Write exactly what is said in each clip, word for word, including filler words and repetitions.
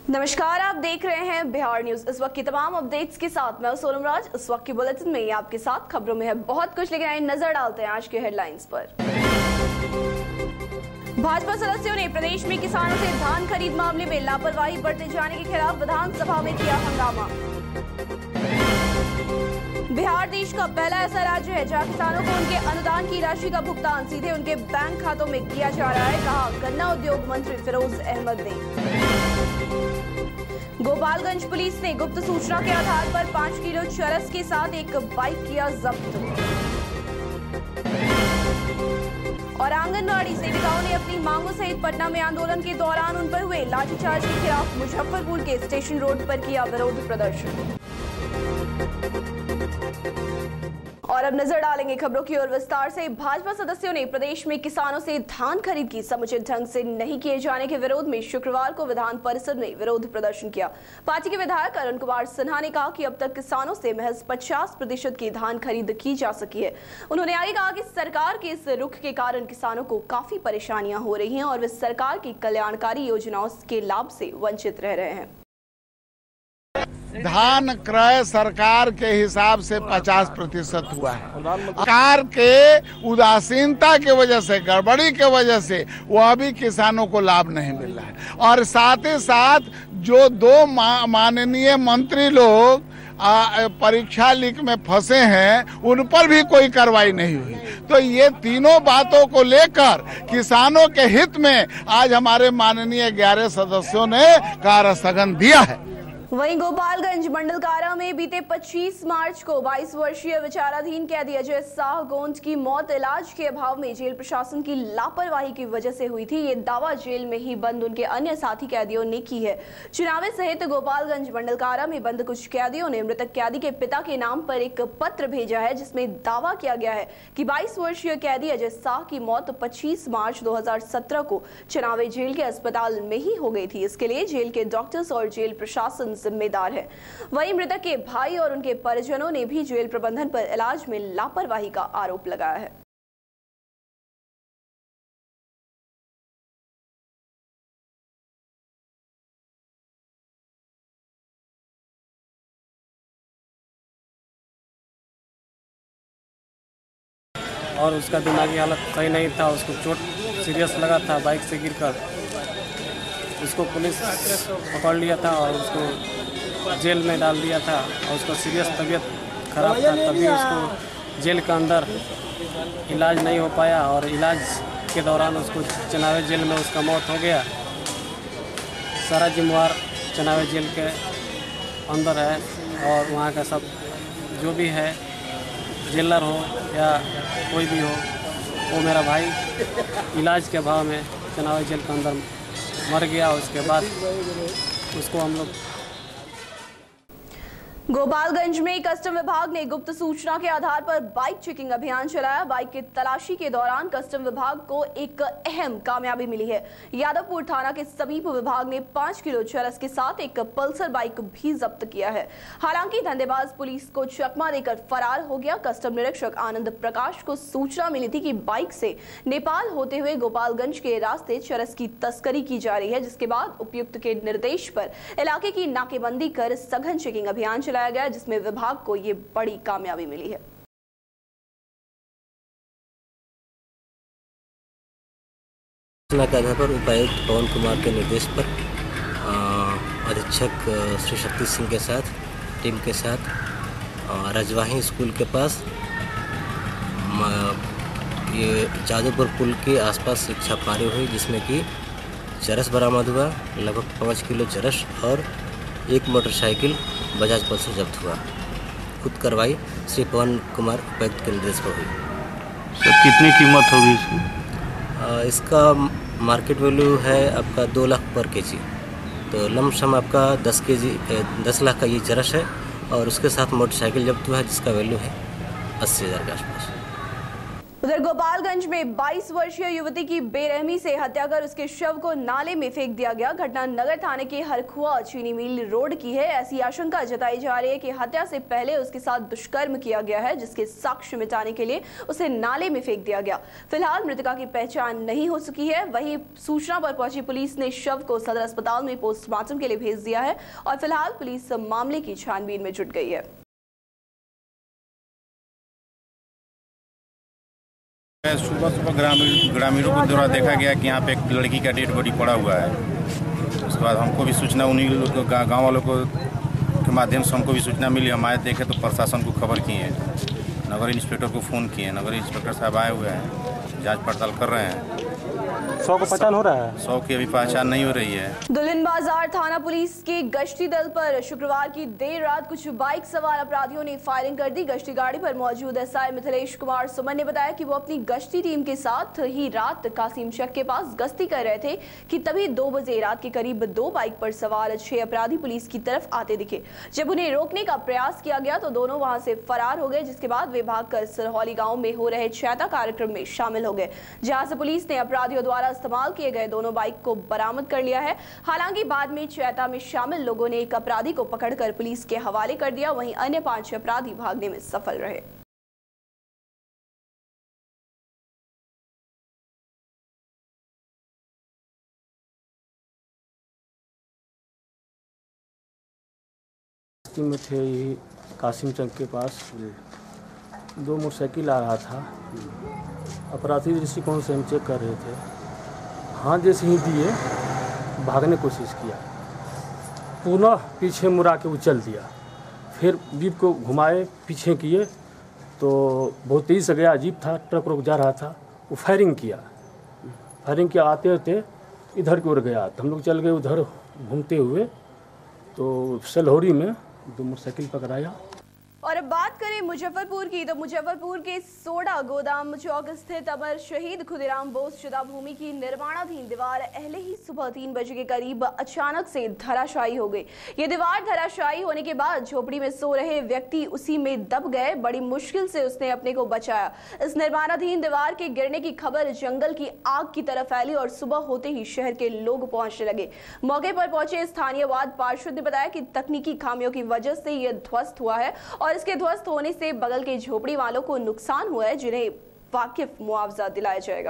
नमस्कार, आप देख रहे हैं बिहार न्यूज। इस वक्त की तमाम अपडेट्स के साथ मैं सोनम राज। इस वक्त की बुलेटिन में आपके साथ खबरों में है बहुत कुछ, लेकिन आइए नजर डालते हैं आज के हेडलाइंस पर। भाजपा सदस्यों ने प्रदेश में किसानों से धान खरीद मामले में लापरवाही बरते जाने के खिलाफ विधानसभा में किया हंगामा। बिहार देश का पहला ऐसा राज्य है जहां किसानों को उनके अनुदान की राशि का भुगतान सीधे उनके बैंक खातों में किया जा रहा है, कहा गन्ना उद्योग मंत्री फिरोज अहमद ने। गोपालगंज पुलिस ने गुप्त सूचना के आधार पर पाँच किलो चरस के साथ एक बाइक किया जब्त। और आंगनबाड़ी सेविकाओं ने अपनी मांगों सहित पटना में आंदोलन के दौरान उन पर हुए लाठीचार्ज के खिलाफ मुजफ्फरपुर के स्टेशन रोड पर किया विरोध प्रदर्शन। और अब नजर डालेंगे खबरों की ओर विस्तार से। भाजपा सदस्यों ने प्रदेश में किसानों से धान खरीद की समुचित ढंग से नहीं किए जाने के विरोध में शुक्रवार को विधान परिषद में विरोध प्रदर्शन किया। पार्टी के विधायक अरुण कुमार सिन्हा ने कहा कि अब तक किसानों से महज पचास प्रतिशत की धान खरीद की जा सकी है। उन्होंने आगे कहा कि सरकार के इस रुख के कारण किसानों को काफी परेशानियां हो रही हैं और वे सरकार की कल्याणकारी योजनाओं के लाभ से वंचित रह रहे हैं। धान क्रय सरकार के हिसाब से पचास प्रतिशत हुआ है। सरकार के उदासीनता की वजह से, गड़बड़ी के वजह से वह भी किसानों को लाभ नहीं मिल रहा है। और साथ ही साथ जो दो माननीय मंत्री लोग परीक्षा लीक में फंसे हैं उन पर भी कोई कार्रवाई नहीं हुई। तो ये तीनों बातों को लेकर किसानों के हित में आज हमारे माननीय ग्यारह सदस्यों ने कार्य स्थगन दिया है। वहीं गोपालगंज मंडल कारा में बीते पच्चीस मार्च को बाईस वर्षीय विचाराधीन कैदी अजय शाह गोंड की मौत इलाज के अभाव में जेल प्रशासन की लापरवाही की वजह से हुई थी। ये दावा जेल में ही बंद उनके अन्य साथी कैदियों ने की है। चुनावे सहित गोपालगंज मंडल कारा में बंद कुछ कैदियों ने मृतक कैदी के पिता के नाम पर एक पत्र भेजा है जिसमें दावा किया गया है कि बाईस वर्षीय कैदी अजय शाह की मौत पच्चीस मार्च दो हजार सत्रह को चुनावे जेल के अस्पताल में ही हो गई थी। इसके लिए जेल के डॉक्टर्स और जेल प्रशासन जिम्मेदार है। वहीं मृतक के भाई और उनके परिजनों ने भी जेल प्रबंधन पर इलाज में लापरवाही का आरोप लगाया है। और उसका दिमागी हालत सही नहीं था, उसको चोट सीरियस लगा था बाइक से गिरकर। उसको पुलिस पकड़ लिया था और उसको जेल में डाल दिया था और उसका सीरियस तबीयत खराब था, तभी उसको जेल के अंदर इलाज नहीं हो पाया और इलाज के दौरान उसको चनावे जेल में उसका मौत हो गया। सारा जिम्मेवार चनावे जेल के अंदर है और वहाँ का सब जो भी है, जेलर हो या कोई भी हो, वो मेरा भाई इलाज के अभाव में चनावे जेल के अंदर मर गया। उसके बाद उसको हम लोग गोपालगंज में कस्टम विभाग ने गुप्त सूचना के आधार पर बाइक चेकिंग अभियान चलाया। बाइक की तलाशी के दौरान कस्टम विभाग को एक अहम कामयाबी मिली है। यादवपुर थाना के समीप विभाग ने पाँच किलो चरस के साथ एक पल्सर बाइक भी जब्त किया है। हालांकि धंधेबाज पुलिस को चकमा देकर फरार हो गया। कस्टम निरीक्षक आनंद प्रकाश को सूचना मिली थी कि बाइक से नेपाल होते हुए गोपालगंज के रास्ते चरस की तस्करी की जा रही है, जिसके बाद उपायुक्त के निर्देश पर इलाके की नाकेबंदी कर सघन चेकिंग अभियान चलाया गया, जिसमें विभाग को ये बड़ी कामयाबी मिली है। सूचना के आधार पर उपायुक्त पवन कुमार के निर्देश पर अधीक्षक श्री शक्ति सिंह के साथ टीम के साथ रजवाही स्कूल के पास ये जादूपुर पुल के आसपास एक छापेमारी हुई, जिसमें कि चरस बरामद हुआ, लगभग पाँच किलो चरस और एक मोटरसाइकिल बजाज पल्सर जब्त हुआ। खुद कार्रवाई श्री पवन कुमार उपायुक्त के निर्देश पर हुई। सर, कितनी कीमत होगी इसकी? इसका मार्केट वैल्यू है आपका दो लाख पर केजी, तो लमसम आपका दस केजी दस लाख का ये चरस है और उसके साथ मोटरसाइकिल जब्त हुआ है जिसका वैल्यू है अस्सी हज़ार के आसपास। उधर गोपालगंज में बाईस वर्षीय युवती की बेरहमी से हत्या कर उसके शव को नाले में फेंक दिया गया। घटना नगर थाने के हरखुआ चीनी मिल रोड की है। ऐसी आशंका जताई जा रही है कि हत्या से पहले उसके साथ दुष्कर्म किया गया है, जिसके साक्ष्य मिटाने के लिए उसे नाले में फेंक दिया गया। फिलहाल मृतका की पहचान नहीं हो सकी है। वहीं सूचना पर पहुंची पुलिस ने शव को सदर अस्पताल में पोस्टमार्टम के लिए भेज दिया है और फिलहाल पुलिस मामले की छानबीन में जुट गई है। सुबह सुबह ग्रामीण ग्रामीणों के द्वारा देखा गया कि यहाँ पे एक लड़की का डेड बॉडी पड़ा हुआ है। उसके बाद हमको भी सूचना उन्हीं लोग गाँव वालों को के माध्यम से हमको भी सूचना मिली। हम आए देखे तो प्रशासन को खबर किए, नगर इंस्पेक्टर को फ़ोन किए। नगर इंस्पेक्टर साहब आए हुए हैं, जांच पड़ताल कर रहे हैं। सौ को पहचान हो रहा है? सौ की अभी पहचान नहीं हो रही है। दुल्हिन बाजार थाना पुलिस के गश्ती दल पर शुक्रवार की देर रात कुछ बाइक सवार अपराधियों ने फायरिंग कर दी। गश्ती गाड़ी पर मौजूद एसआई मिथिलेश कुमार सुमन ने बताया कि वो अपनी गश्ती टीम के साथ ही रात कासिम चक के पास गश्ती कर रहे थे कि तभी दो बजे रात के करीब दो बाइक पर सवार छह अपराधी पुलिस की तरफ आते दिखे। जब उन्हें रोकने का प्रयास किया गया तो दोनों वहां से फरार हो गए, जिसके बाद वे भागकर सरहौली गांव में हो रहे चैता कार्यक्रम में शामिल हो गए, जहां से पुलिस ने अपराधियों द्वारा इस्तेमाल किए गए दोनों बाइक को बरामद कर लिया है। हालांकि बाद में चैता में शामिल लोगों ने एक अपराधी को पकड़कर पुलिस के हवाले कर दिया। वहीं अन्य पांच अपराधी भागने में सफल रहे। में थे ये कासिम चक के पास दो मोटरसाइकिल आ रहा था। अपराधी दृष्टिकोण से हम चेक कर रहे थे। हाथ जैसे ही दिए भागने की कोशिश किया, पुनः पीछे मुड़ा के उछल दिया। फिर जीप को घुमाए पीछे किए तो बहुत तेज़ी से गया। जीप था, ट्रक रोक जा रहा था, वो फायरिंग किया। फायरिंग किया, आते आते इधर की ओर गया तो हम लोग चल गए उधर घूमते हुए। तो सलहौरी में दो मोटरसाइकिल पकड़ाया। और अब बात करें मुजफ्फरपुर की, तो मुजफ्फरपुर के सोडा गोदाम चौक स्थित अमर शहीद खुदीराम बोस चिता भूमि की निर्माणाधीन दीवार अहले ही सुबह तीन बजे के करीब अचानक से धराशायी हो गई। ये दीवार धराशायी होने के बाद झोपड़ी में सो रहे व्यक्ति उसी में दब गए। बड़ी मुश्किल से उसने अपने को बचाया। इस निर्माणाधीन दीवार के गिरने की खबर जंगल की आग की तरह फैली और सुबह होते ही शहर के लोग पहुंचने लगे। मौके पर पहुंचे स्थानीयवाद पार्षद ने बताया कि तकनीकी खामियों की वजह से यह ध्वस्त हुआ है और इसके ध्वस्त होने से बगल के झोपड़ी वालों को नुकसान हुआ है, जिन्हें वाकिफ मुआवजा दिलाया जाएगा।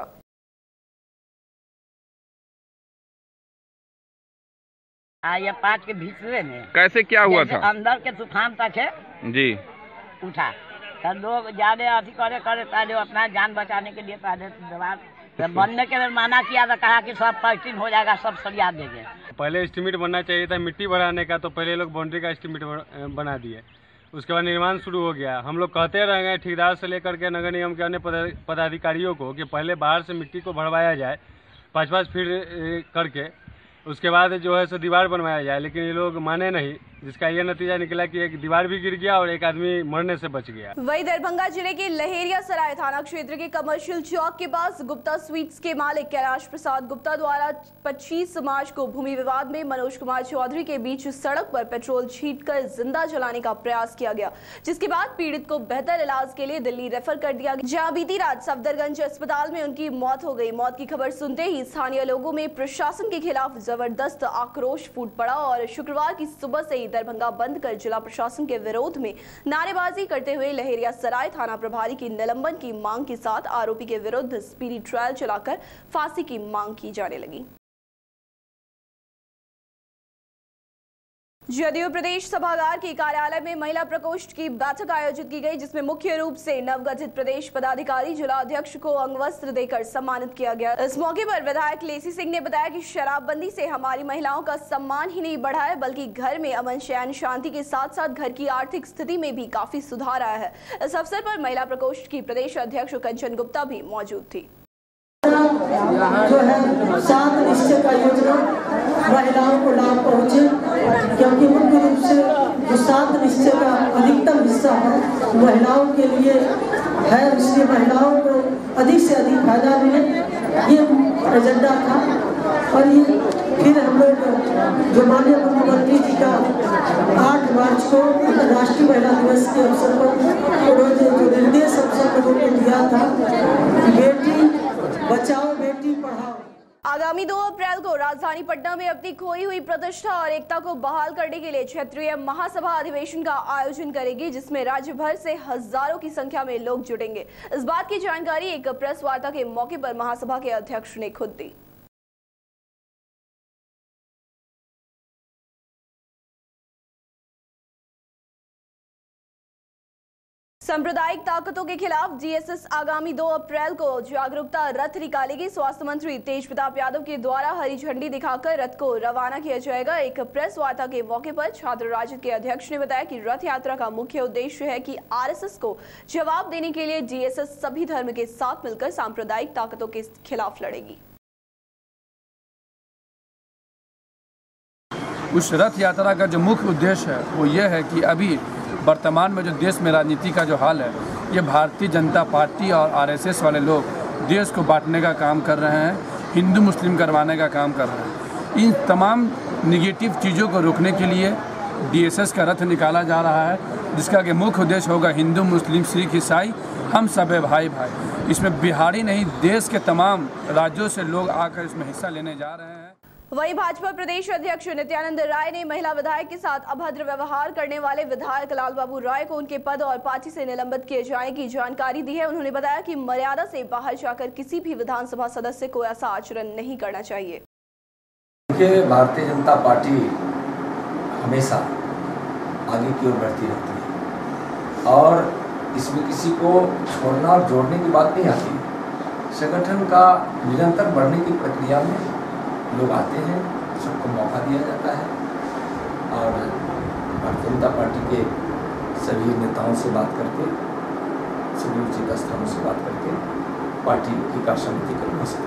ये पाँच के भीतरे में कैसे क्या हुआ था? अंदर के तूफान तक है जी उठा तो लोग ज्यादा अति करे करे पहले अपना जान बचाने के लिए पहले दीवार बनने के लिए माना किया था, कहा कि सब पैकिंग हो जाएगा, सब सरिया देंगे। पहले एस्टीमेट बनना चाहिए था मिट्टी भराने का, तो पहले लोग बाउंड्री का एस्टीमेट बना दिए। उसके बाद निर्माण शुरू हो गया। हम लोग कहते रह गए ठेकेदार से लेकर के नगर निगम के अन्य पदाधिकारियों को कि पहले बाहर से मिट्टी को भरवाया जाए पाँच पाँच फीट करके, उसके बाद जो है सो दीवार बनवाया जाए, लेकिन ये लोग माने नहीं, जिसका यह नतीजा निकला कि एक दीवार भी गिर गया और एक आदमी मरने से बच गया। वही दरभंगा जिले के लहेरिया सराय थाना क्षेत्र के कमर्शियल चौक के पास गुप्ता स्वीट्स के मालिक कैलाश प्रसाद गुप्ता द्वारा पच्चीस मार्च को भूमि विवाद में मनोज कुमार चौधरी के बीच सड़क पर पेट्रोल छींटकर जिंदा जलाने का प्रयास किया गया, जिसके बाद पीड़ित को बेहतर इलाज के लिए दिल्ली रेफर कर दिया गया, जहाँ बीती रात सफदरगंज अस्पताल में उनकी मौत हो गई। मौत की खबर सुनते ही स्थानीय लोगों में प्रशासन के खिलाफ जबरदस्त आक्रोश फूट पड़ा और शुक्रवार की सुबह से दरभंगा बंद कर जिला प्रशासन के विरोध में नारेबाजी करते हुए लहेरिया सराय थाना प्रभारी की निलंबन की मांग के साथ आरोपी के विरुद्ध स्पीडी ट्रायल चलाकर फांसी की मांग की जाने लगी। जदयू प्रदेश सभागार के कार्यालय में महिला प्रकोष्ठ की बैठक आयोजित की गई, जिसमें मुख्य रूप से नवगठित प्रदेश पदाधिकारी जिला अध्यक्ष को अंगवस्त्र देकर सम्मानित किया गया। इस मौके पर विधायक लेसी सिंह ने बताया कि शराबबंदी से हमारी महिलाओं का सम्मान ही नहीं बढ़ा है, बल्कि घर में अमन चैन शांति के साथ साथ घर की आर्थिक स्थिति में भी काफी सुधार आया है। इस अवसर पर महिला प्रकोष्ठ की प्रदेश अध्यक्ष कंचन गुप्ता भी मौजूद थी। जो है सात निश्चय का योजना महिलाओं को लाभ पहुँचे, क्योंकि मुख्य रूप से जो सात निश्चय का अधिकतम हिस्सा है महिलाओं के लिए है, इसलिए महिलाओं को अधिक से अधिक फायदा मिले, ये एजेंडा था। और ये फिर हम लोग जो माननीय मुख्यमंत्री जी का आठ मार्च को अंतर्राष्ट्रीय महिला दिवस के अवसर पर उन्होंने जो निर्देश अवसर पर उन्होंने दिया था, बेटी बचाओ बेटी पढ़ाओ। आगामी दो अप्रैल को राजधानी पटना में अपनी खोई हुई प्रतिष्ठा और एकता को बहाल करने के लिए क्षेत्रीय महासभा अधिवेशन का आयोजन करेगी, जिसमें राज्य भर से हजारों की संख्या में लोग जुटेंगे। इस बात की जानकारी एक प्रेस वार्ता के मौके पर महासभा के अध्यक्ष ने खुद दी। सांप्रदायिक ताकतों के खिलाफ डीएसएस आगामी दो अप्रैल को जागरूकता रथ निकालेगी। स्वास्थ्य मंत्री तेज प्रताप यादव के द्वारा हरी झंडी दिखाकर रथ को रवाना किया जाएगा। एक प्रेस वार्ता के मौके पर छात्र राजद के अध्यक्ष ने बताया कि रथ यात्रा का मुख्य उद्देश्य है कि आरएसएस को जवाब देने के लिए डीएसएस सभी धर्म के साथ मिलकर सांप्रदायिक ताकतों के खिलाफ लड़ेगी। उस रथ यात्रा का जो मुख्य उद्देश्य है वो ये है कि अभी वर्तमान में जो देश में राजनीति का जो हाल है, ये भारतीय जनता पार्टी और आरएसएस वाले लोग देश को बांटने का काम कर रहे हैं, हिंदू मुस्लिम करवाने का काम कर रहे हैं। इन तमाम निगेटिव चीज़ों को रोकने के लिए डीएसएस का रथ निकाला जा रहा है, जिसका कि मुख्य उद्देश्य होगा हिंदू मुस्लिम सिख ईसाई हम सब है भाई भाई। इसमें बिहारी नहीं, देश के तमाम राज्यों से लोग आकर इसमें हिस्सा लेने जा रहे हैं। वहीं भाजपा प्रदेश अध्यक्ष नित्यानंद राय ने महिला विधायक के साथ अभद्र व्यवहार करने वाले विधायक लाल बाबू राय को उनके पद और पार्टी से निलंबित किए जाने की जानकारी दी है। उन्होंने बताया कि मर्यादा से बाहर जाकर किसी भी विधानसभा सदस्य को ऐसा आचरण नहीं करना चाहिए। भारतीय जनता पार्टी हमेशा आगे की ओर बढ़ती रहती है और इसमें किसी को छोड़ना और जोड़ने की बात नहीं आती। संगठन का निरंतर बढ़ने की प्रक्रिया में लोग आते हैं, सबको मौका दिया जाता है और भारतीय जनता पार्टी के सभी नेताओं से बात करके, सभी उचित स्थानों से बात करके पार्टी की कार्य समिति को मस्त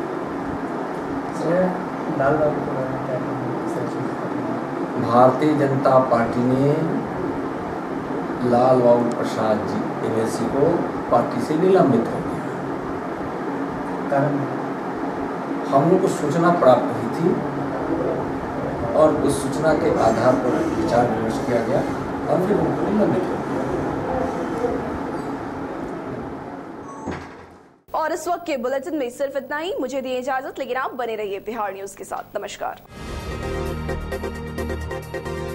भारतीय जनता पार्टी ने लाल बाबू प्रसाद जी एमएलसी को पार्टी से निलंबित कर दिया। कारण हम लोग को सूचना प्राप्त हुई थी और उस सूचना के आधार पर विचार विमर्श किया गया और फिर उनको निलंबित कर दिया। और इस वक्त के बुलेटिन में सिर्फ इतना ही। मुझे दिए इजाजत, लेकिन आप बने रहिए बिहार न्यूज के साथ। नमस्कार।